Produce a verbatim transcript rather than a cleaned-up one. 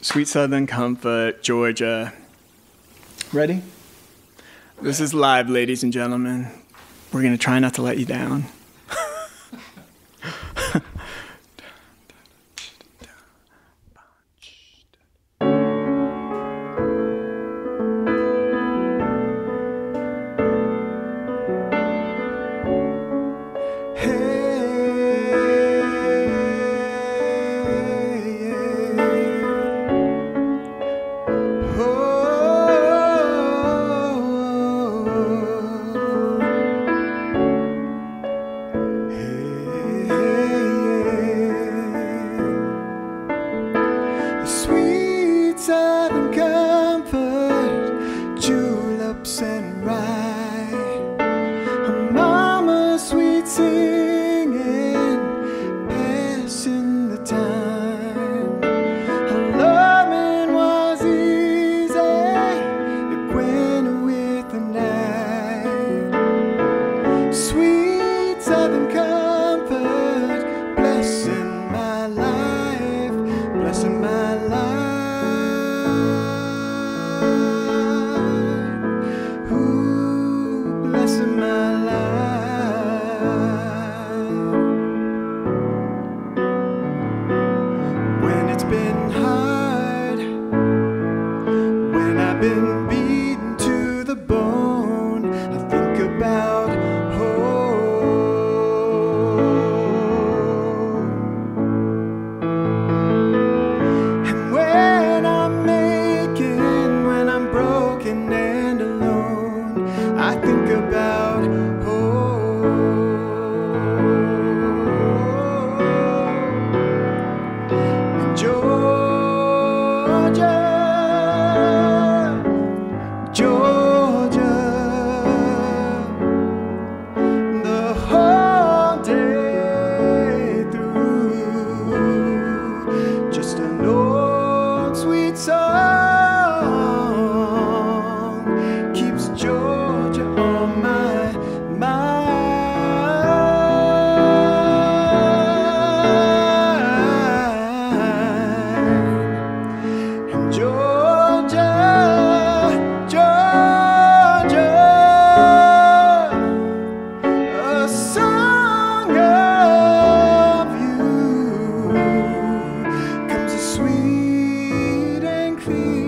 Sweet Southern Comfort, Georgia. Ready? This is live, ladies and gentlemen. We're going to try not to let you down. Sweet Southern comfort, juleps and rye. Her mama sweet singing, passing the time. Her loving was easy, it went with the night. Sweet Southern comfort, blessing my life, blessing my life. Ooh, blessing my life. When it's been hard, when I've been beaten to the bone, I think about home. And when I'm aching, when I'm broken and alone, I think about home. And Georgia, Georgia, the whole day through, just an old sweet song keeps Georgia on my mind. And Georgia, Georgia, a song of you comes as sweet and clear